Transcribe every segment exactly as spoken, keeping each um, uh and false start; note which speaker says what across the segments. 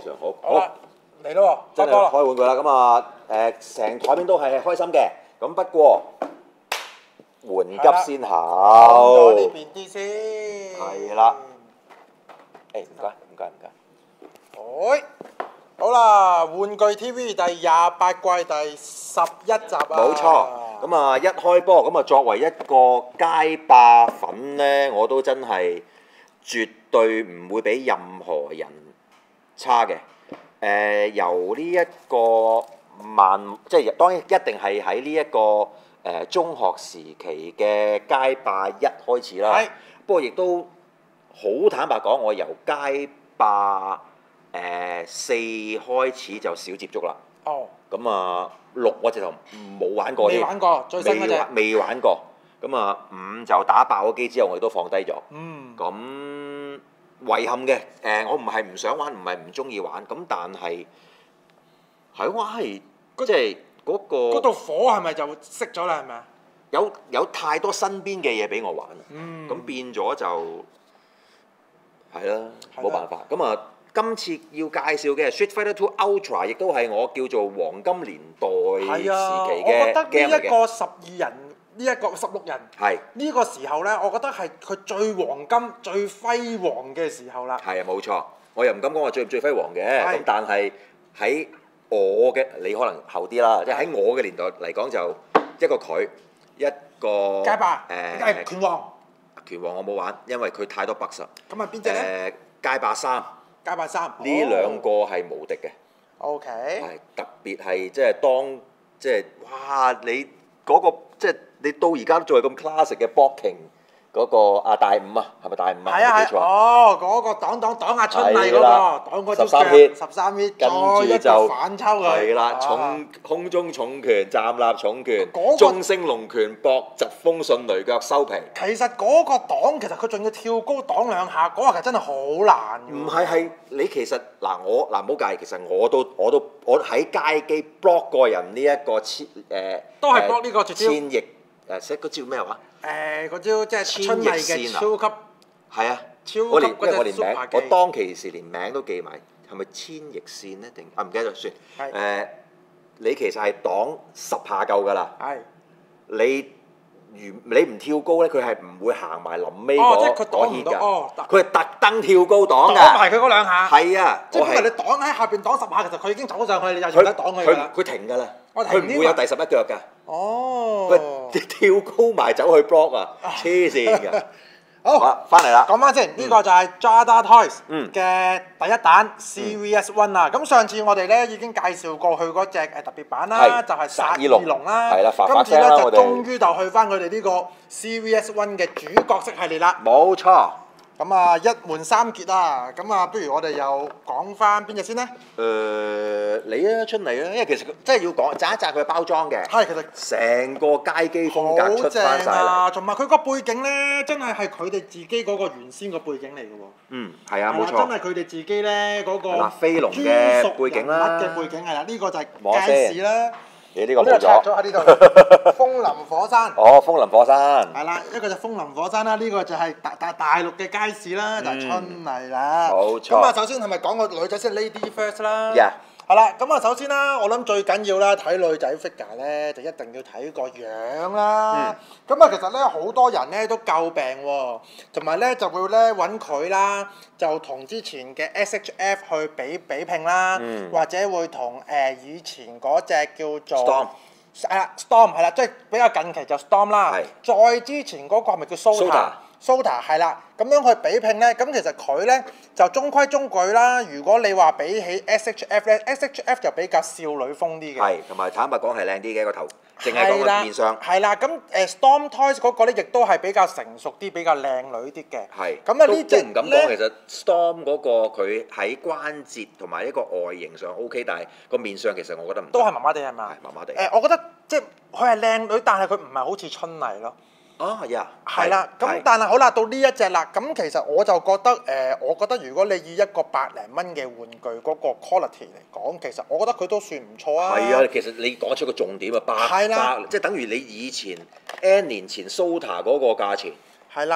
Speaker 1: 常好。
Speaker 2: 好啦，嚟咯喎，
Speaker 1: 真係
Speaker 2: 開波啦！
Speaker 1: 開玩具啦，咁啊誒，成台面都係開心嘅，咁不過緩急先
Speaker 2: 講
Speaker 1: 後。
Speaker 2: 咗呢邊啲先。
Speaker 1: 係啦。誒唔該唔該唔該。
Speaker 2: 喂，好啦，玩具 T V 第廿八季第十一集啊！
Speaker 1: 冇錯，咁啊一開波，咁啊作為一個街霸粉呢，我都真係絕對唔會比任何人差嘅。誒、呃、由呢一個漫，即係當然一定係喺呢一個誒、呃、中學時期嘅街霸一開始啦。
Speaker 2: 係。
Speaker 1: 不過亦都好坦白講，我由街霸誒四開始就少接觸啦。
Speaker 2: 哦。
Speaker 1: 咁啊六我直頭冇玩過添。
Speaker 2: 未玩過，最新嗰隻。
Speaker 1: 未玩過。咁啊五就打爆咗機之後，我哋都放低咗。
Speaker 2: 嗯。
Speaker 1: 咁遺憾嘅，誒、呃、我唔係唔想玩，唔係唔中意玩，咁但係係我係即係嗰個。
Speaker 2: 嗰道火係咪就熄咗啦？係咪啊？
Speaker 1: 有有太多身邊嘅嘢俾我玩，咁、
Speaker 2: 嗯、
Speaker 1: 變咗就係啦，冇辦法。咁啊，今次要介紹嘅係 Street Fighter Two Ultra，亦都係我叫做黃金年代時期嘅 game 嚟嘅。我覺得
Speaker 2: 呢一個十二人，呢、這、一個十六人，
Speaker 1: 係
Speaker 2: 呢個時候呢，我覺得係佢最黃金、最輝煌嘅時候啦。
Speaker 1: 係啊，冇錯。我又唔敢講話最唔最輝煌嘅，咁但係喺我嘅你可能後啲啦，即係喺我嘅年代嚟講就一個佢。一個
Speaker 2: 街霸，誒、
Speaker 1: 呃、
Speaker 2: 拳王，
Speaker 1: 拳王我冇玩，因為佢太多 bugs。
Speaker 2: 咁啊邊隻咧？
Speaker 1: 誒街霸三，
Speaker 2: 街霸三，
Speaker 1: 呢兩個係無敵嘅。
Speaker 2: O K。
Speaker 1: 係特別係即係當即係哇！你嗰、嗰個即係你到而家都仲係咁 classic 嘅 blocking 嗰個啊大五啊，係咪大五啊？
Speaker 2: 係啊係。哦，嗰、嗰個擋擋擋下春麗嗰、嗰個，擋嗰隻腳，十三 hit，
Speaker 1: 跟住就
Speaker 2: 反抽佢。
Speaker 1: 係啦，重空中重拳、站立重拳、嗰個、中升龍拳搏疾風迅雷腳收皮。
Speaker 2: 其實嗰個擋其實佢仲要跳高擋兩下，嗰、嗰個其實真係好難㗎。
Speaker 1: 唔係係你其實嗱我嗱唔好介意，其實我都我都我喺街機 block 過人呢一個千誒、呃、
Speaker 2: 都係 block 呢個絕招。
Speaker 1: 千翼誒識嗰招咩話？
Speaker 2: 誒嗰招即係春麗嘅超級。
Speaker 1: 係啊。
Speaker 2: 超級
Speaker 1: 我連因為我連名，我當其時連名都記埋，係咪千翼線咧？定啊唔記得咗算。係。誒、呃，你其實係擋十下夠㗎啦。係。你如你唔跳高咧，佢係唔會行埋臨尾嗰嗰啲㗎。哦，佢係特登跳高擋㗎。
Speaker 2: 擋埋佢嗰兩下。係啊。即係因為你擋喺下邊擋十下，其實佢已經走上去，你就唔得擋佢㗎啦。佢
Speaker 1: 佢停㗎啦。佢唔會有第十一腳㗎。
Speaker 2: 哦。
Speaker 1: 佢跳高埋走去 block 啊！黐線㗎。
Speaker 2: 好，
Speaker 1: 翻嚟啦。
Speaker 2: 講翻先，呢、嗯、個就係 Jada Toys 嘅第一彈 Series One 啦。咁、嗯、上次我哋咧已經介紹過去嗰隻誒特別版啦，就係殺耳龍啦。係啦，今次咧就終於就去翻佢哋呢個 Series One 嘅主角色系列啦。冇錯。咁啊，一門三傑啊，咁啊，不如我哋又講翻邊隻先咧？誒、
Speaker 1: 呃，你啊，春麗啊，因為其實真係要講揸一揸佢嘅包裝嘅。係，其實成個街機風格出翻晒嚟，同埋佢個背景咧，真係係佢哋自己嗰個原先個背景嚟嘅喎。嗯，係啊，冇錯。真係佢哋自己咧嗰個嗱飛龍嘅背景啦，嘅背景係啦，呢個就係街市啦。你呢個冇咗。咗喺呢度。風林火山。哦，風林火山。係啦，一個就風林火山啦，呢個就係大大大陸嘅街市啦，就係春麗啦。冇錯。咁啊，首先係咪講個女仔先 ？Lady First 啦。Yeah。係啦，咁啊，首先啦，我諗最緊要啦，睇女仔 figure 咧，就一定要睇個樣啦。咁啊，其實咧好多人咧都詬病喎，同埋咧就會咧揾佢啦，就同之前嘅 S H F 去比比拼啦，或者會同誒以前嗰隻叫做 Storm，係啦 Storm 係啦，即係比較近期就 Storm 啦。係。再之前嗰個係咪叫 Sota？Sota 係啦，咁樣去比拼咧，咁其實佢咧就中規中矩啦。如果你話比起 S H F 咧 ，S H F 就比較少女風啲嘅。係，同埋坦白講係靚啲嘅個頭，淨係講個面相。係啦，咁誒 Storm Toys 嗰個咧，亦都係比較成熟啲，比較靚女啲嘅。係。咁啊呢隻唔敢講，其實 Storm 嗰個佢喺關節同埋一個外形上 O K， 但係個面相其實我覺得唔都係麻麻地係嘛？係麻麻地。誒，我覺得即係佢係靚女，但係佢唔係好似春麗咯。哦，呀，係啦，咁但係好啦，到呢一隻啦，咁其實我就覺得誒、呃，我覺得如果你以一個百零蚊嘅玩具嗰個 quality 嚟講，其實我覺得佢都算唔錯啊。係啊，其實你講出個重點啊，百百即係等於你以前 N 年前 Sota 嗰個價錢。係啦，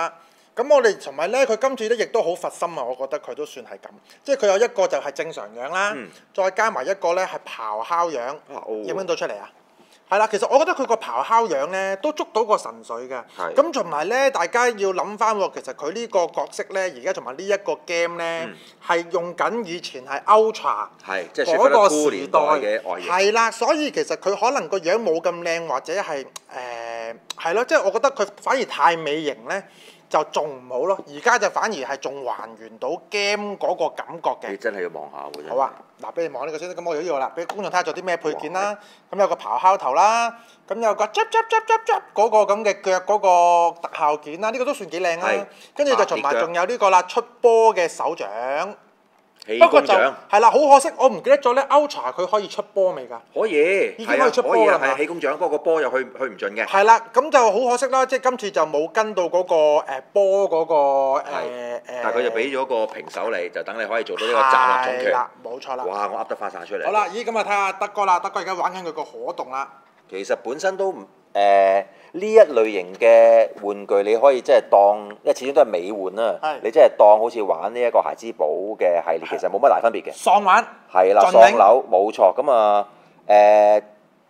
Speaker 2: 咁我哋同埋咧，佢今次咧亦都好佛心啊！我覺得佢都算係咁，即係佢有一個就係正常樣啦，嗯、再加埋一個咧係咆哮樣，影唔影到出嚟啊？係啦，其實我覺得佢個咆哮樣咧都捉到個神髓嘅。咁同埋咧，大家要諗翻喎，其實佢呢個角色咧，而家同埋呢一個 game 咧，係、嗯、用緊以前係 Ultra 嗰個時代嘅外形。係啦，所以其實佢可能個樣冇咁靚，或者係誒係咯，即、呃、係、就是、我覺得佢反而太美型咧。就仲唔好咯，而家就反而係仲還原到 game 嗰個感覺嘅。
Speaker 1: 你真係要望下喎！
Speaker 2: 好啊，嗱，俾你望呢個先，咁我有呢個啦，俾觀眾睇下做啲咩配件啦。咁有個咆哮頭啦，咁有個執執執執執嗰個咁嘅腳嗰個特效件啦，呢、這個都算幾靚啊。跟住就同埋仲有呢個啦，出波嘅手掌。不過就係啦，好可惜，我唔記得咗咧。Ultra 佢可以出波未㗎？
Speaker 1: 可以，
Speaker 2: 已經可以出波啦嘛。
Speaker 1: 係氣功掌，不過個波又去去唔盡嘅。
Speaker 2: 係啦，咁就好可惜啦，即係今次就冇跟到嗰個誒波嗰個誒誒。
Speaker 1: 但係佢就俾咗個平手你，就等你可以做到呢個站立重拳。
Speaker 2: 係啦，冇錯啦。
Speaker 1: 哇！我噏得翻晒出嚟。
Speaker 2: 好啦，咦咁啊睇下德哥啦，德哥而家玩緊佢個可動啦。
Speaker 1: 其實本身都唔誒呢一類型嘅玩具，你可以即係當，因為始終都係美玩啦。你即係當好似玩呢一個孩之寶嘅系列，其實冇乜大分別嘅。
Speaker 2: 喪玩。係
Speaker 1: 啦，喪樓冇錯。咁啊誒，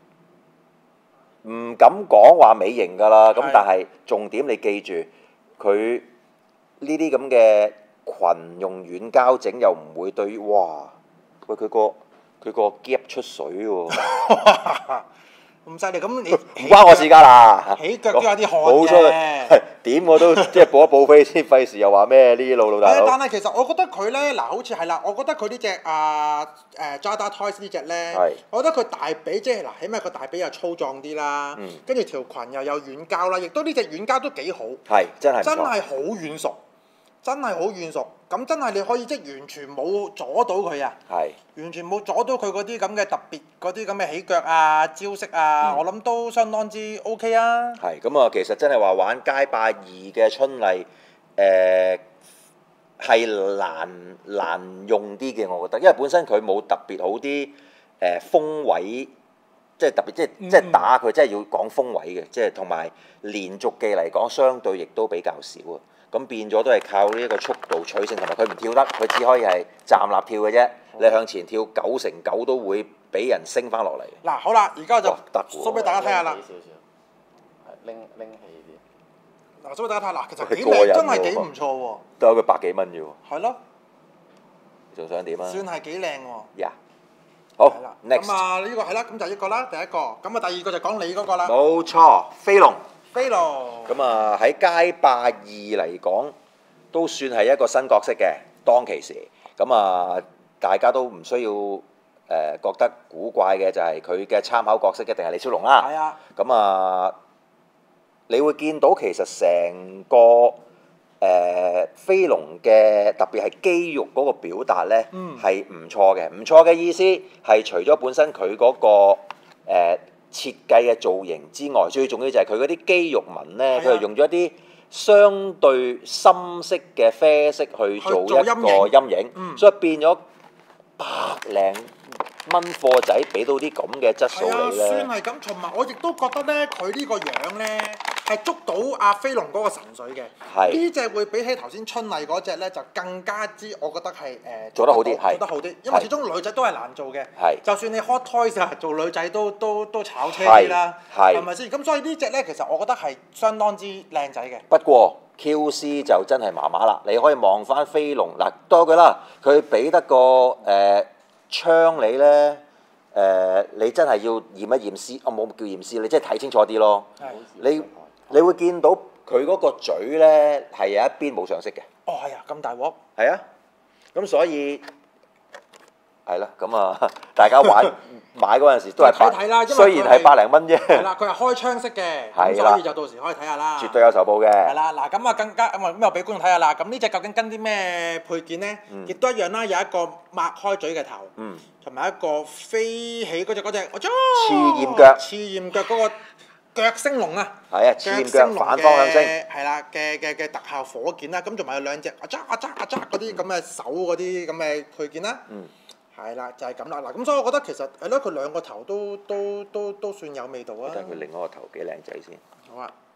Speaker 1: 唔敢講話美型㗎啦。咁但係重點你記住，佢呢啲咁嘅裙用軟膠整又唔會對於哇，喂佢個佢個夾出水喎。
Speaker 2: 咁犀利，咁你
Speaker 1: 唔關我事㗎啦，
Speaker 2: 起腳都有啲汗嘅。
Speaker 1: 點我都即係報一報飛先，費事又話咩呢啲老老大佬。
Speaker 2: 但係其實我覺得佢咧，嗱好似係啦，我覺得佢呢隻啊誒 Jada Toys 呢隻咧，我覺得佢大髀即係嗱，起碼個大髀又粗壯啲啦，跟住條裙又有軟膠啦，亦都呢隻軟膠都幾好。係真係真係好軟熟，真係好軟熟。咁真係你可以即係完全冇阻到佢啊！係完全冇阻到佢嗰啲咁嘅特別嗰啲咁嘅起腳啊招式啊，嗯、我諗都相當之 OK 啊！
Speaker 1: 係咁啊，其實真係話玩街霸二嘅春麗，誒係難難用啲嘅，我覺得，因為本身佢冇特別好啲誒、呃、風位，即係特別即係即係打佢，真係要講風位嘅，即係同埋連續技嚟講，相對亦都比較少啊。咁變咗都係靠呢一個速度取勝，同埋佢唔跳得，佢只可以係站立跳嘅啫。嗯、你向前跳九成九都會俾人升翻落嚟。嗱，
Speaker 2: 好啦，而家就 show 俾大家睇下啦。拎拎起啲。嗱，show 俾大家睇下，嗱，其實幾靚，真係幾唔錯喎。
Speaker 1: 都有佢百幾蚊啫喎。
Speaker 2: 係咯。
Speaker 1: 仲想點啊？
Speaker 2: 算係幾靚喎。
Speaker 1: 呀。好。
Speaker 2: 係啦。咁啊，呢個係啦，咁就一個啦，第一個。咁啊，第二個就講你嗰個啦。
Speaker 1: 冇錯，飛龍。
Speaker 2: 飛龍
Speaker 1: 咁啊喺街霸二嚟講，都算係一個新角色嘅。當其時，咁啊大家都唔需要誒、呃、覺得古怪嘅，就係佢嘅參考角色一定係李小龍啦。係啊。咁啊，你會見到其實成個誒、呃、飛龍嘅特別係肌肉嗰個表達咧，係唔錯嘅。唔錯嘅意思係除咗本身佢嗰、嗰個誒。呃設計嘅造型之外，最重要就係佢嗰啲肌肉紋咧，佢係用咗一啲相對深色嘅啡色去做一個陰影，嗯、所以變咗百零蚊貨仔俾到啲咁嘅質素你咧。
Speaker 2: 算係咁，同埋我亦都覺得咧，佢呢個樣咧係捉到阿飛龍嗰個神髓嘅。係呢隻會比起頭先春麗嗰隻咧，就更加之，我覺得係誒、呃、
Speaker 1: 做得好啲，
Speaker 2: 做得好啲。因為始終女仔都係難做嘅。係。就算你 Hot Toys 啊，做女仔都都都炒車啲啦。係。係咪先？咁所以呢隻咧，其實我覺得係相當之靚仔嘅。
Speaker 1: 不過 Q C 就真係麻麻啦。你可以望翻飛龍嗱，多句啦，佢俾得個誒。呃槍你咧，誒、呃、你真係要驗一驗屍，我、哦、冇叫驗屍，你真係睇清楚啲咯。係。你你會見到佢嗰個嘴咧係有一邊冇上色嘅。
Speaker 2: 哦，係啊，咁大鑊。
Speaker 1: 係啊，咁所以係啦，咁啊，大家玩買嗰陣時都係睇睇啦，雖然係百零蚊啫。
Speaker 2: 係啦，佢係開槍式嘅，咁所以就到時可以睇下啦。
Speaker 1: 絕對有仇報嘅。
Speaker 2: 係啦，嗱咁啊更加咁啊咁又俾觀眾睇下啦。咁呢隻究竟跟啲咩配件咧？亦都一樣啦，有一個擘開嘴嘅頭，同埋一個飛起嗰隻嗰隻，我將
Speaker 1: 刺焰腳，
Speaker 2: 刺焰腳嗰個腳升龍啊！
Speaker 1: 係啊，刺焰腳反方向升。
Speaker 2: 係啦嘅嘅嘅特效火箭啦，咁仲埋有兩隻啊揸啊揸啊揸嗰啲咁嘅手嗰啲咁嘅配件啦。嗯。係啦，就係咁啦。嗱，咁所以我覺得其實係咯，佢兩個頭都都都都算有味道啊。
Speaker 1: 睇佢另外一個頭幾靚仔先。
Speaker 2: 好啊。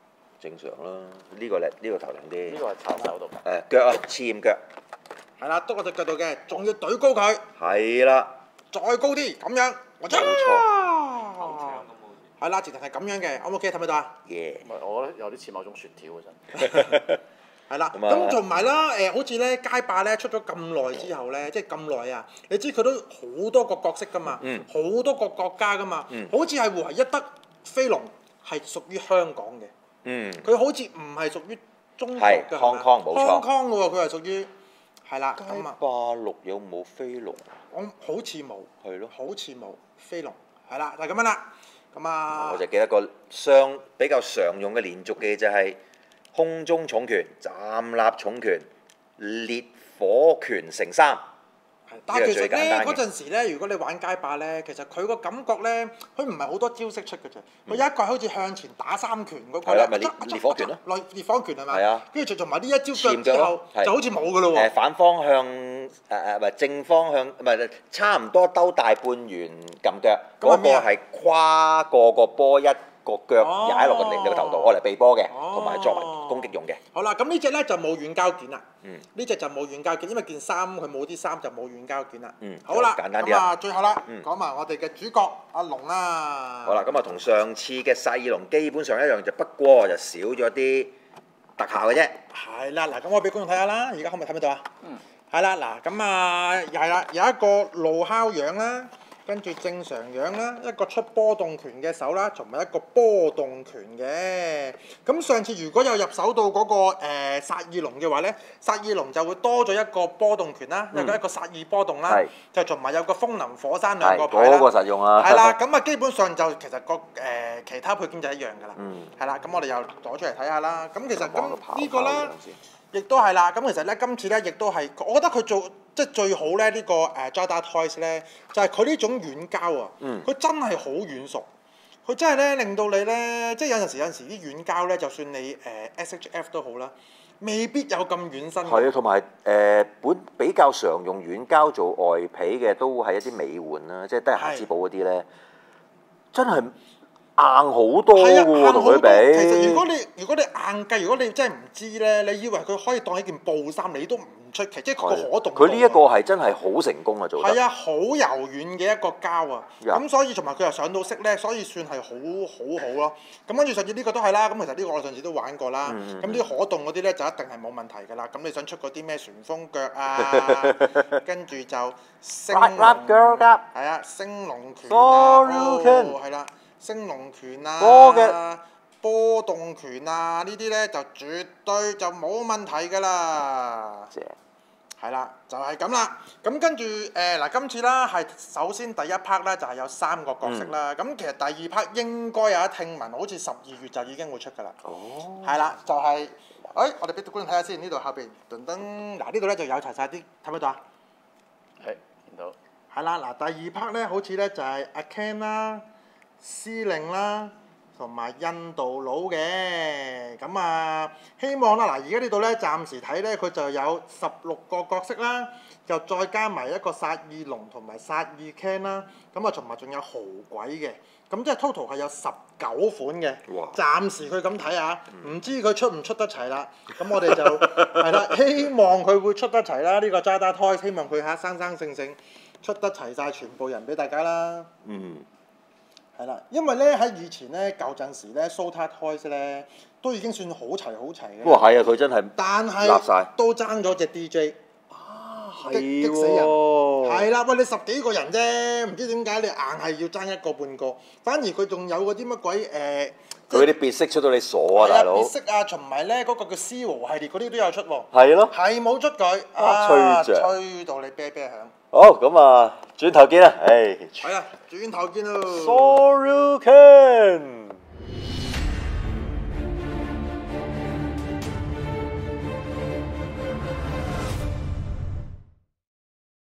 Speaker 1: 正常啦，呢個靚呢個頭靚啲。
Speaker 3: 呢個係抄手度。
Speaker 1: 誒腳啊，刺腳。
Speaker 2: 係啦，篤我隻腳度嘅，仲要懟高佢。
Speaker 1: 係啦。
Speaker 2: 再高啲，咁樣。冇
Speaker 1: 錯。
Speaker 2: 係啦，直情係咁樣嘅，O 唔 OK？睇唔睇到啊？
Speaker 1: 耶！
Speaker 3: 唔係，我覺得有啲似某種雪條嘅真。
Speaker 2: 係啦，咁同埋啦，誒，好似咧街霸咧出咗咁耐之後咧，即係咁耐啊！你知佢都好多個角色噶嘛，好多個國家噶嘛，好似係唯一得飛龍係屬於香港嘅。佢好似唔係屬於中國嘅。係
Speaker 1: Hong Kong 冇錯。
Speaker 2: Hong Kong 嘅喎，佢係屬於係啦。
Speaker 1: 街霸六有冇飛龍？
Speaker 2: 我好似冇。係咯。好似冇飛龍，係啦，就係咁樣啦。咁啊。我
Speaker 1: 就記得個相比較常用嘅連續嘅就係。空中重拳、站立重拳、烈火拳乘三。
Speaker 2: 但係其實咧嗰陣時咧，如果你玩街霸咧，其實佢個感覺咧，佢唔係好多招式出嘅啫。佢有一個好似向前打三拳嗰個咧，
Speaker 1: 咪烈烈火拳咯。
Speaker 2: 烈烈火拳係咪？
Speaker 1: 係啊。
Speaker 2: 跟住仲埋呢一招腳之後，就好似冇㗎咯喎。
Speaker 1: 誒反方向誒誒唔係正方向，唔係差唔多兜大半圓撳腳，嗰個係跨過個波一。個腳踩落個你個頭度，攞嚟避波嘅，同埋作為攻擊用嘅。
Speaker 2: 好啦，咁呢隻咧就冇軟膠件啦。嗯。呢隻就冇軟膠件，因為件衫佢冇啲衫就冇軟膠件啦。嗯。好啦，簡單啲啊，最後啦，講埋我哋嘅主角阿龍啦。
Speaker 1: 好啦，咁啊同上次嘅薩爾龍基本上一樣，就不過就少咗啲特效嘅啫。
Speaker 2: 係啦，嗱，咁我俾觀眾睇下啦，而家可唔可以睇得到啊？嗯。係啦，嗱，咁啊，又係啦，有一個怒哮樣啦。跟住正常樣啦，一個出波動拳嘅手啦，同埋一個波動拳嘅。咁上次如果有入手到嗰、那個誒、呃、薩爾龍嘅話咧，薩爾龍就會多咗一個波動拳啦，嗯、有個一個薩爾波動啦，是就同埋有個風能火山兩個牌啦。嗰、那個實用啊！係啦，咁啊基本上就其實個誒、呃、其他配件就一樣㗎啦。嗯。係啦，咁我哋又攞出嚟睇下啦。咁其實咁呢個啦，亦都係啦。咁其實咧，今次咧亦都係，我覺得佢做。即係最好咧，呢、這個誒 Jada Toys 咧，就係佢呢種軟膠啊，佢、嗯、真係好軟熟，佢真係咧令到你咧，即係有陣時有陣時啲軟膠咧，就算你誒、呃、S H F 都好啦，未必有咁軟身。係啊，同埋誒本比較常用軟膠做外皮嘅，都係一啲美玩啦，即係得閒之寶嗰啲咧，真係。硬好多嘅喎，同佢比。其實如果你如果你硬計，如果你真係唔知咧，你以為佢可以當一件布衫，你都唔出奇，即係個可動。佢呢一個係真係好成功啊！做得。係啊，好柔軟嘅一個膠啊，咁 Yeah. 所以同埋佢又上到色咧，所以算係好好好咯。咁跟住上次呢個都係啦，咁其實呢個我上次都玩過啦。咁啲、嗯、可動嗰啲咧就一定係冇問題㗎啦。咁你想出嗰啲咩旋風腳啊，跟住就升龍，係啊，升龍拳啊，係啦。升龍拳啊，波，波動拳啊，呢啲咧就絕對就冇問題㗎啦。正。係啦，就係咁啦。咁跟住誒嗱，今次啦係首先第一 part 咧就係有三個角色啦。咁、嗯、其實第二 part 應該有一聽聞，好似十二月就已經會出㗎啦。哦。係啦，就係、是，誒、哎，我哋俾觀眾睇下先，呢度後邊噔噔，嗱呢度咧就有齊晒啲，睇唔睇到啊？係，見到。係啦，嗱第二 part 咧，好似咧就係阿 Ken 啦。司令啦，同埋印度佬嘅，咁啊希望啦，嗱而家呢度咧暫時睇咧佢就有十六個角色啦，就再加埋一個薩爾龍同埋薩爾 Ken 啦，咁啊同埋仲有豪鬼嘅，咁即係 total 係有十九款嘅。哇！暫時佢咁睇下，唔知佢出唔出得齊啦，咁我哋就係啦，希望佢會出得齊啦，呢、這個 Jada Toys 希望佢嚇生生性性出得齊晒全部人俾大家啦。嗯。係啦，因為咧喺以前咧舊陣時咧 Sota Toys 咧都已經算好齊好齊嘅。哇，係啊，佢真係，但係都爭咗隻 D J。啊，係喎。激死人！係啦，喂，你十幾個人啫，唔知點解你硬係要爭一個半個，反而佢仲有嗰啲乜鬼誒？佢嗰啲別色出到你傻啊，大佬！別色啊，同埋咧嗰個叫 Zero 系列嗰啲都有出喎。係咯。係冇出佢。啊！吹著。吹到你啤啤響。好，咁啊，轉頭見啦，唉。係啊，轉頭見咯。Sorry，Ken。